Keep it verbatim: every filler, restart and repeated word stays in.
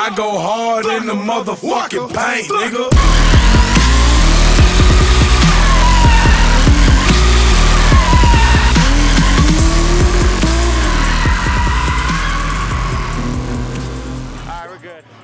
I go hard in the motherfucking paint, nigga. All right, we're good.